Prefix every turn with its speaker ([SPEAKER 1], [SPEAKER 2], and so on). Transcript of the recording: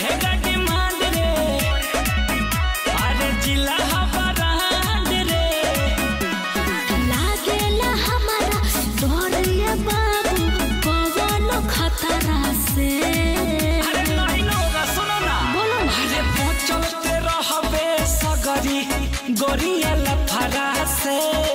[SPEAKER 1] बढ़ेगा डिमांड रे, अरे जिला ब्रांड रे।
[SPEAKER 2] लागेला हमारा डोरिया बाबू कवनो खतरा से।
[SPEAKER 1] अरे नहीं होगा, सुनो ना,
[SPEAKER 2] बोलो ना।
[SPEAKER 1] अरे वो चलते रहबे सगरी गोरिया लफड़ा से।